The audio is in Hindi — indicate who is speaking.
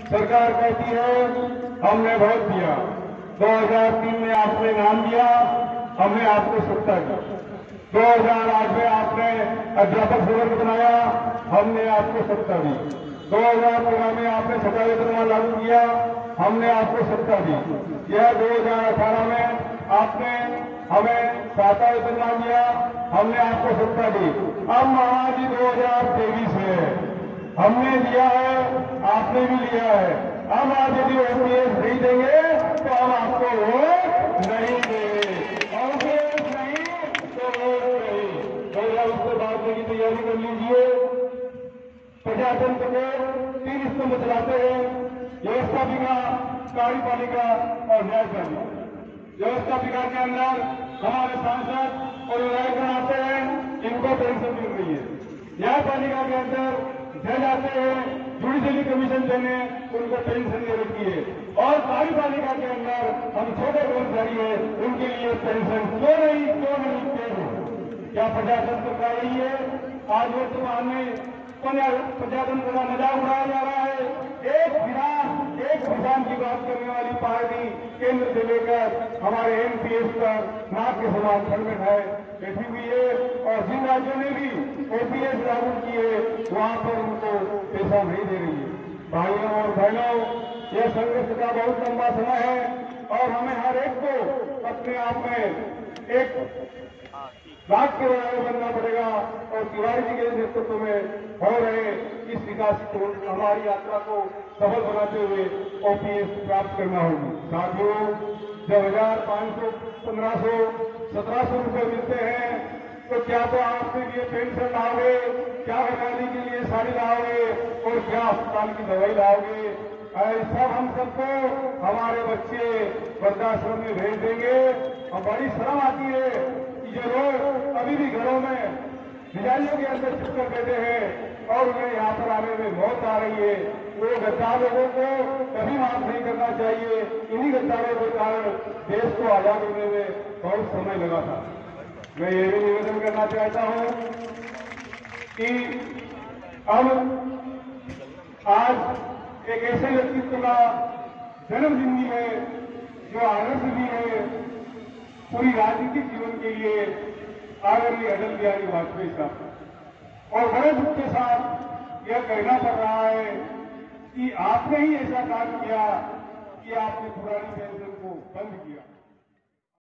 Speaker 1: सरकार कहती है हमने वोट दिया, 2003 में आपने नाम दिया, हमने आपको सत्ता दी, 2008 में आपने अध्यापक सेवक बनाया, हमने आपको सत्ता दी, 2013 में आपने छठा वेतनमान लागू किया, हमने आपको सत्ता दी। यह 2018 में आपने हमें सातवां वेतनमान दिया, हमने आपको सत्ता दी। अब महाराज 2023 है, हमने दिया है, आपने भी लिया है। अब आप यदि ओपीएस नहीं देंगे तो हम आपको वोट नहीं देंगे, ओपीएस नहीं तो वोट नहीं। तो उससे बात की तैयारी कर लीजिए। प्रजातंत्र को 3 स्तंभ चलाते हैं, व्यवस्थापिका, कार्यपालिका और न्यायपालिका। व्यवस्थापिका के अंदर हमारे सांसद और विधायकगण आते हैं, इनको पेंशन मिल रही है। न्यायपालिका के अंदर जज आते हैं, जुडिशरी कमीशन देने, उनको पेंशन दे रखी है। और कार्यपालिका के अंदर हम छोटे कर्मचारी हैं, उनके लिए पेंशन क्यों नहीं। क्या प्रजातंत्र का यही है? आज वर्तमान में प्रजातंत्र का मजाक उड़ाया जा रहा है। एक किसान की बात करने वाली पार्टी केंद्र से लेकर हमारे एमपीएस पर नाक के समान खंड है बैठी हुई है, और जिन राज्यों ने भी ओपीएस लागू किए वहां पर उनको पैसा नहीं दे रही है। भाइयों और बहनों, यह संघर्ष का बहुत लंबा समय है और हमें हर एक को अपने आप में एक राग के बराबर बनना पड़ेगा और तिवारी जी के नेतृत्व में हो रहे इस विकास को, हमारी यात्रा को सफल बनाते हुए ओपीएस प्राप्त करना होगी। साथियों, जब 1500, 1500, 1700 रुपए मिलते हैं तो क्या तो आपके लिए पेंशन लाओगे, क्या बनाने के लिए साड़ी लाओगे और क्या अस्पताल की दवाई लाओगे। सब हम सबको हमारे बच्चे वृद्धाश्रम में भेज देंगे और बड़ी शर्म आती है कि जो लोग अभी भी घरों में रजाइयों के अंदर छिपकर बैठे हैं और उन्हें यहाँ पर आने में मौत आ रही है। वो गद्दार लोगों को कभी माफ नहीं करना चाहिए। इन्हीं गद्दारों के कारण देश को आजाद होने में बहुत समय लगा था। मैं ये भी निवेदन करना चाहता हूं कि अब आज एक ऐसे व्यक्तित्व का जन्मदिन भी है जो आदर्श भी है पूरी राजनीतिक जीवन के लिए, आदरणीय अटल बिहारी वाजपेयी साहब। और बड़े दुख के साथ यह कहना पड़ रहा है कि आपने ही ऐसा काम किया कि आपने पुरानी पेंशन को बंद किया।